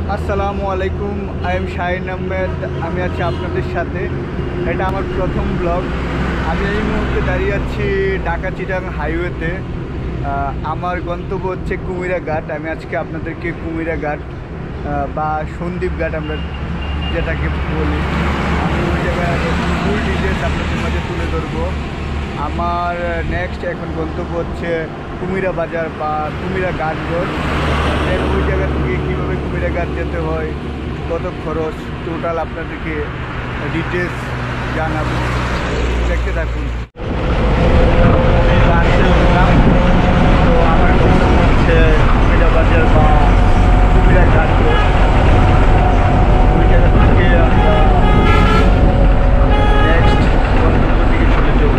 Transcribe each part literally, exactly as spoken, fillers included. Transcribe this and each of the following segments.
আসসালামু আলাইকুম, I am Shahin Ahmed. আমি আছি আপনাদের সাথে। এটা আমার প্রথম ব্লগ। আমি এই মুহূর্তে দাঁড়িয়ে আছি ঢাকা চিটাগাং হাইওয়েতে। আমার গন্তব্য হচ্ছে কুমিরা ঘাট। আমি আজকে আপনাদেরকে কুমিরা ঘাট বা সন্দ্বীপ ঘাট আমরা যেটাকে বলি, আমি ওই জায়গায় ফুল ডিটেলস আপনাদের মাঝে তুলে ধরবো। আমার নেক্সট এখন গন্তব্য হচ্ছে কুমিরা বাজার বা কুমিরা ঘাট রোড। ওই জায়গা থেকে কীভাবে কুমিরা ঘাট যেতে হয়, কত খরচ, টোটাল আপনাদেরকে ডিটেলস জানাবো। দেখতে থাকুন। তো আমার গন্তব্য হচ্ছে কুমিরা বাজার বা কুমিরা ঘাট রোড। ওই জায়গা থেকে আমরা নেক্সট গন্তব্য দিকে চলে যাব।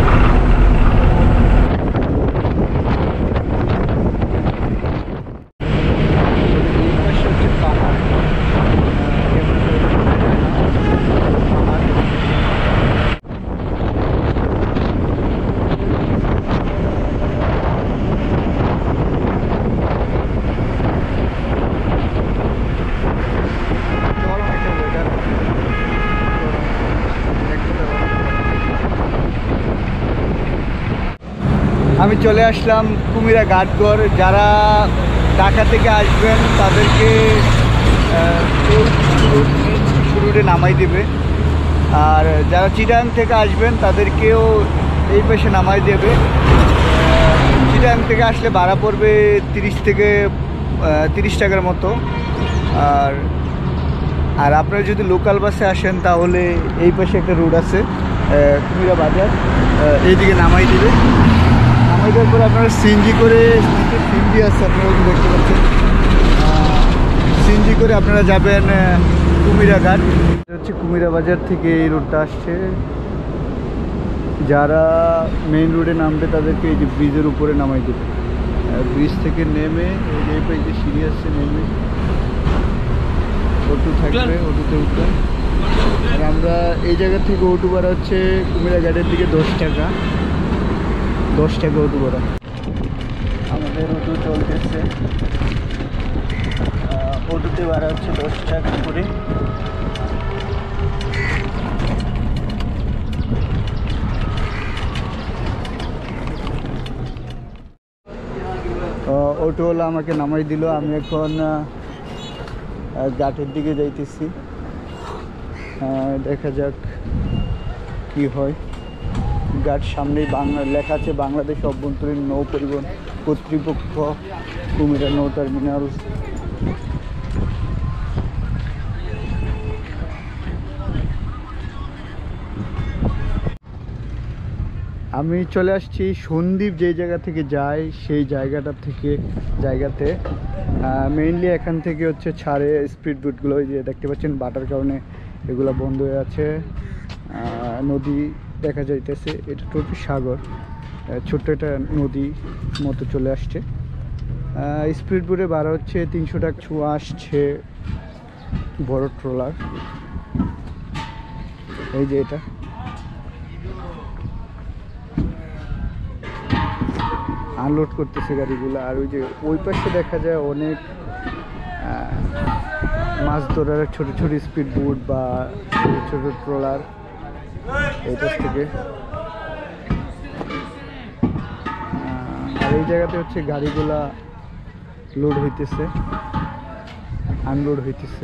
আমি চলে আসলাম কুমিরা ঘাটগড়। যারা ঢাকা থেকে আসবেন তাদেরকে রুটে নামাই দেবে, আর যারা চিটাগাং থেকে আসবেন তাদেরকেও এই পাশে নামাই দেবে। চিটাগাং থেকে আসলে ভাড়া পড়বে তিরিশ থেকে তিরিশ টাকার মতো। আর আর আপনারা যদি লোকাল বাসে আসেন তাহলে এই পাশে একটা রুট আছে কুমিরা বাজার, এইদিকে নামাই দেবে। নামাই দেওয়ার পরে আপনারা সিএনজি করে, সিএনজি আছে আপনারা দেখতে পাচ্ছেন, সিএনজি করে আপনারা যাবেন কুমিরা ঘাট। হচ্ছে কুমিরা বাজার থেকে এই রোডটা আসছে। যারা মেইন রোডে নামবে তাদেরকে এই যে ব্রিজের উপরে নামাই দেবে। ব্রিজ থেকে নেমে এই যে যে সিঁড়ি আসছে, নেমে অটো থাকবে, অটোতে উঠবেন। আর আমরা এই জায়গা থেকে অটো ভাড়া হচ্ছে কুমিরা ঘাটের দিকে দশ টাকা দশ টাকা অটো ভাড়া। আমাদের অটো চলতেছে, অটোতে ভাড়া হচ্ছে দশ টাকা করে। অটোওয়ালা আমাকে নামাই দিল। আমি এখন ঘাটের দিকে যাইতেছি, দেখা যাক কি হয়। ঘাট সামনেই বাংলা লেখা আছে বাংলাদেশ অভ্যন্তরীণ নৌ পরিবহন কর্তৃপক্ষ, কুমিরা নৌ টার্মিনাল। আমি চলে আসছি সন্দ্বীপ যে জায়গা থেকে যাই সেই জায়গাটা থেকে জায়গাতে মেইনলি এখান থেকে হচ্ছে ছাড়ে স্পিড বোটগুলো। যে দেখতে পাচ্ছেন বাটার কারণে এগুলো বন্ধ হয়ে আছে। নদী দেখা যাইতেছে, এটা টোটাল সাগর, ছোট্ট একটা নদী মতো চলে আসছে। স্পিড বোটে ভাড়া হচ্ছে তিনশো টাকা। ছোঁয়া আসছে বড় ট্রলার, এই যে এটা আনলোড করতেছে গাড়িগুলো। আর ওই যে ওই পাশে দেখা যায় অনেক মাছ ধরার ছোট ছোট স্পিড বোট বা ছোট ছোট ট্রলার এই পাশ থেকে। আর এই জায়গাতে হচ্ছে গাড়িগুলা লোড হইতেছে, আনলোড হইতেছে।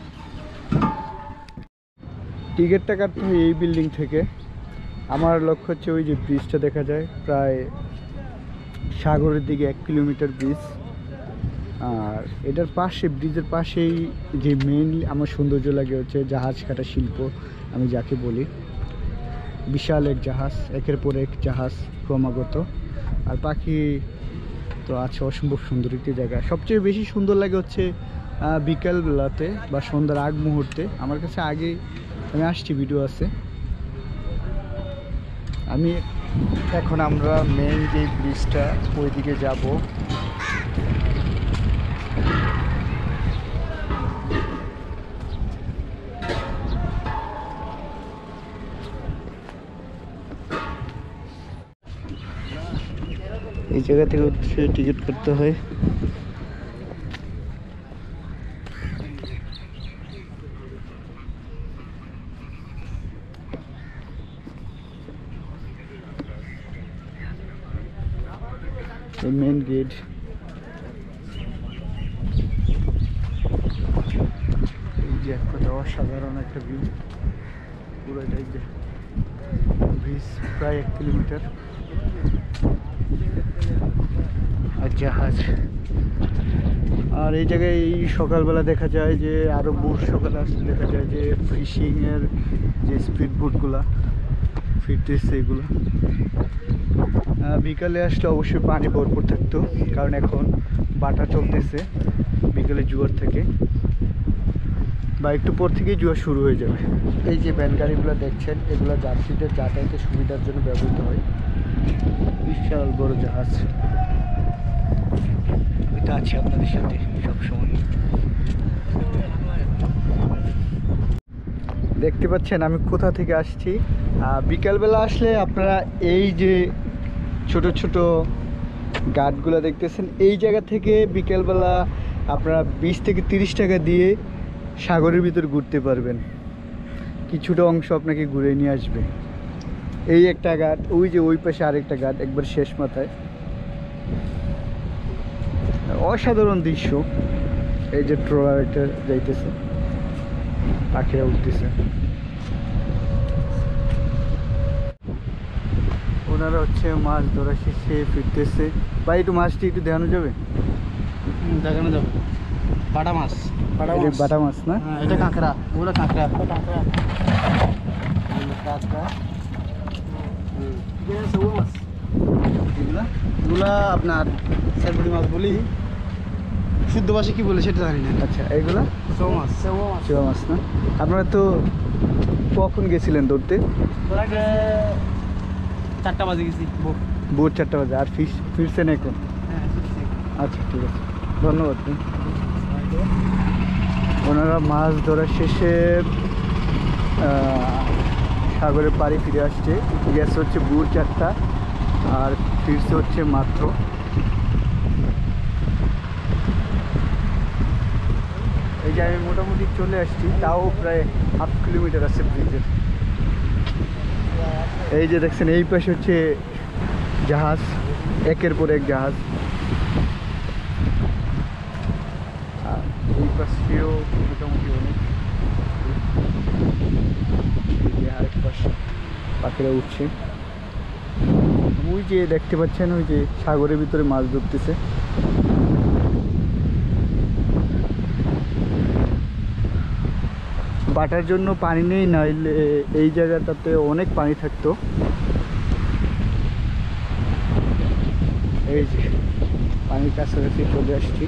টিকিটটা কাটতে হয় এই বিল্ডিং থেকে। আমার লক্ষ্য হচ্ছে ওই যে ব্রিজটা দেখা যায় প্রায় সাগরের দিকে, এক কিলোমিটার ব্রিজ। আর এটার পাশে, ব্রিজের পাশেই যে মেইনলি আমার সৌন্দর্য লাগে হচ্ছে জাহাজ কাটা শিল্প, আমি যাকে বলি। বিশাল এক জাহাজ, একের পর এক জাহাজ ক্রমাগত। আর পাখি তো আছে, অসম্ভব সুন্দর একটি জায়গা। সবচেয়ে বেশি সুন্দর লাগে হচ্ছে বিকালবেলাতে বা সন্ধ্যার আগ মুহূর্তে। আমার কাছে আগে আমি আসছি, ভিডিও আছে। আমি এখন আমরা মেইন যে ব্রিজটা ওইদিকে যাব। এই জায়গা থেকে হচ্ছে টিকিট করতে হয়। এই মেন গেট। এই যে এক কথা অসাধারণ একটা ভিউ, পুরোটাই যে ব্রিজ প্রায় এক কিলোমিটার আর জাহাজ। আর এই জায়গায় এই সকালবেলা দেখা যায় যে আরও ভোর সকালে আসলে দেখা যায় যে ফিশিংয়ের যে স্পিড বোটগুলা ফিরতেছে এগুলো। বিকালে আসলে অবশ্যই পানি ভরপুর থাকতো, কারণ এখন বাটা চলতেছে বিকেলে জোয়ার থেকে, বা একটু পর থেকেই জোয়ার শুরু হয়ে যাবে। এই যে ভ্যান গাড়িগুলো দেখছেন, এগুলো যাত্রীদের যাতায়াতের সুবিধার জন্য ব্যবহৃত হয়। বিশাল বড় জাহাজ, এটা আছে আপনাদের সাথে সবসময়। দেখতে পাচ্ছেন আমি কোথা থেকে আসছি। বিকালবেলা আসলে আপনারা এই যে ছোট ছোট ঘাটগুলো দেখতেছেন, এই জায়গা থেকে বিকেলবেলা আপনারা বিশ থেকে তিরিশ টাকা দিয়ে সাগরের ভিতর ঘুরতে পারবেন। কিছুটা অংশ আপনাকে ঘুরে নিয়ে আসবে। এই একটা ঘাট, ওই যে ওই পাশে আরেকটা ঘাট একবার শেষ মাথায়। অসাধারণ দৃশ্য। এই যে ট্রলার একটা যাইতেছে, পাখিরা উঠতেছে, ওনারা হচ্ছে মাছ ধরা শেষে ফিরতেছে। ভাই একটু মাছটি একটু দেখানো যাবে? দেখানো যাবে। বাটা মাছ, বাটা মাছ না, এটা কাঁকড়া, ওগুলো কাঁকড়া কাঁকড়া কাঁকড়া এগুলা আপনার সেরপুরি মাছ বলি, শুদ্ধ ভাষা কি বলে সেটা জানি না। আচ্ছা, এইগুলা চৌ মাছ, চৌ মাছ না। আপনারা তো কখন গেছিলেন ধরতে? চারটা বাজে গেছি, ভোর চারটা বাজে। আর ফিস ফিরছেন এখন? আচ্ছা ঠিক আছে, ধন্যবাদ। ওনারা মাছ ধরা শেষে সাগরে পাড়ি ফিরে আসছে। গেছে হচ্ছে ভোর চারটা আর ফিরছে হচ্ছে মাত্র। এই যে আমি মোটামুটি চলে আসছি, তাও প্রায় হাফ কিলোমিটার আছে ব্রিজের। এই যে দেখছেন এই পাশে হচ্ছে জাহাজ, একের পর এক জাহাজ। আর এই পাশেও মোটামুটি অনেক, আরেক পাশে পাখিরা উঠছে। ওই যে দেখতে পাচ্ছেন ওই যে সাগরের ভিতরে মাছ ধরতেছে। বাটার জন্য পানি নেই, নাইলে এই জায়গাটাতে অনেক পানি থাকতো। এই যে পানির কাছাকাছি চলে আসছি।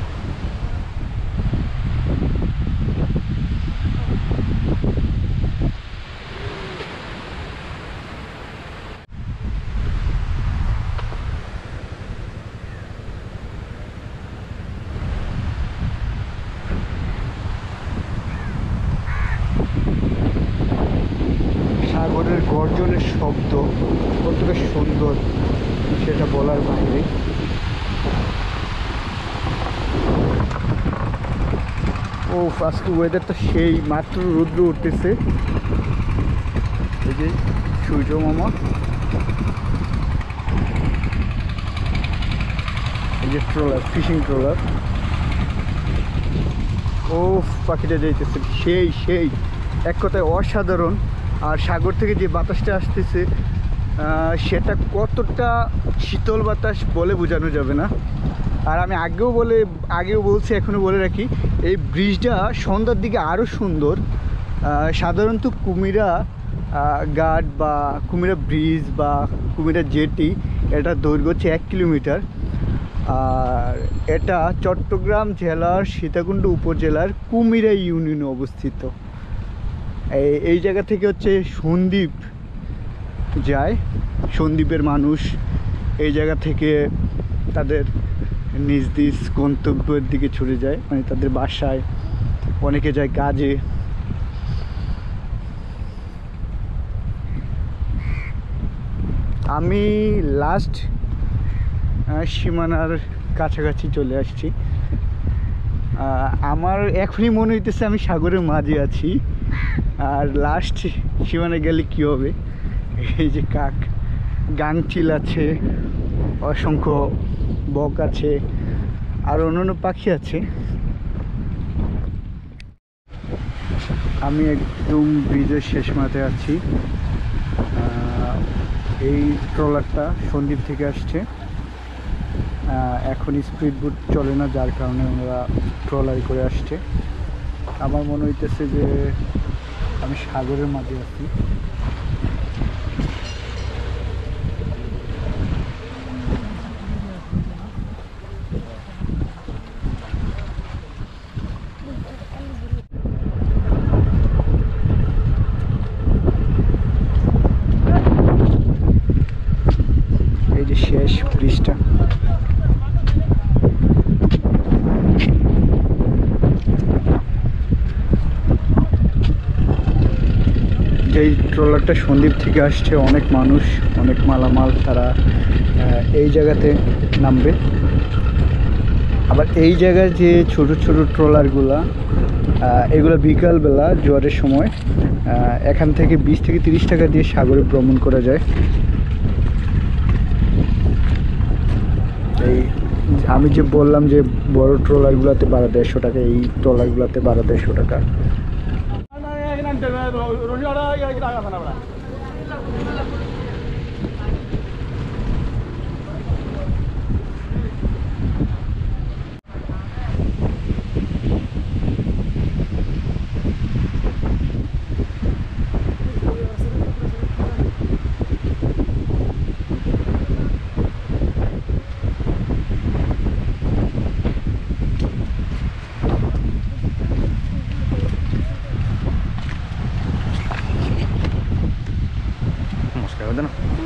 সাগরের গর্জনের শব্দ কতটা সুন্দর সেটা বলার বাইরে। ও আজকে ওয়েদারটা সেই, মাত্র রৌদ্র উঠতেছে। এই যে সূর্য মামা, এই যে ট্রলার, ফিশিং ট্রলার। ও পাখিটা যাইতেছে সেই সেই, এক কথায় অসাধারণ। আর সাগর থেকে যে বাতাসটা আসতেছে সেটা কতটা শীতল বাতাস বলে বোঝানো যাবে না। আর আমি আগেও বলে আগেও বলছি, এখনও বলে রাখি, এই ব্রিজটা সন্ধ্যার দিকে আরও সুন্দর। সাধারণত কুমিরা ঘাট বা কুমিরা ব্রিজ বা কুমিরা জেটি, এটা দৈর্ঘ্য হচ্ছে এক কিলোমিটার। আর এটা চট্টগ্রাম জেলার সীতাকুণ্ড উপজেলার কুমিরা ইউনিয়নে অবস্থিত। এই এই জায়গা থেকে হচ্ছে সন্দ্বীপ যায়, সন্দ্বীপের মানুষ এই জায়গা থেকে তাদের নিজ নিজ গন্তব্যের দিকে ছুটে যায়, মানে তাদের বাসায়, অনেকে যায় কাজে। আমি লাস্ট সীমানার কাছাকাছি চলে আসছি। আমার এখনই মনে হইতেছে আমি সাগরের মাঝে আছি। আর লাস্ট সীমানায় গেলে কী হবে, এই যে কাক, গাংচিল আছে, অসংখ্য বক আছে, আর অন্যান্য পাখি আছে। আমি একদম ব্রিজের শেষ মাথায় আছি। এই ট্রলারটা সন্দ্বীপ থেকে আসছে। এখন স্পিড বোট চলে না, যার কারণে ওনারা ট্রলারি করে আসছে। আমার মনে হইতেছে যে আমি সাগরের মাঝে আছি। এই যে শেষ ব্রিজটা। এই ট্রলারটা সন্দ্বীপ থেকে আসছে, অনেক মানুষ, অনেক মালামাল তারা এই জায়গাতে নামবে। আবার এই জায়গায় যে ছোট ছোট ট্রলারগুলা, এগুলো বিকালবেলা জোয়ারের সময় এখান থেকে বিশ থেকে তিরিশ টাকা দিয়ে সাগরে ভ্রমণ করা যায়। এই আমি যে বললাম যে বড় ট্রলারগুলোতে বারো দেড়শো টাকা, এই ট্রলারগুলোতে বারো দেড়শো টাকা। নমস্কার।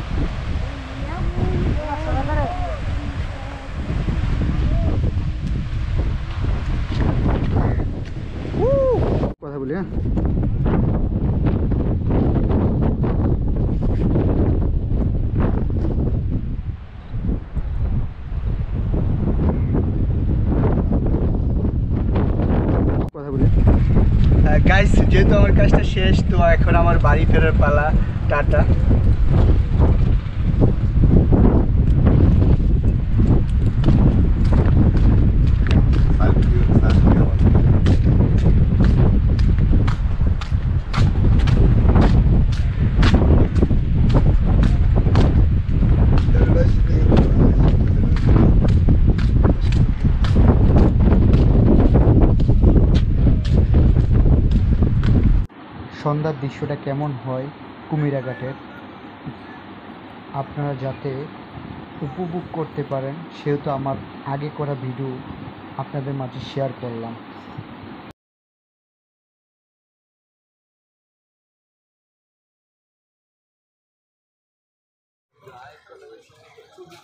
কথা বলি, হ্যাঁ। কথা বলি গাইস, যেহেতু আমার কাজটা শেষ, তো এখন আমার বাড়ি ফেরার পালা। টাটা। সন্ধ্যার দৃশ্যটা কেমন হয় কুমিরাঘাটের, আপনারা যাতে উপভোগ করতে পারেন সেহেতু আমার আগে করা ভিডিও আপনাদের মাঝে শেয়ার করলাম।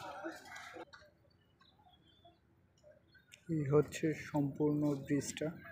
এই হচ্ছে সম্পূর্ণ ব্রিজটা।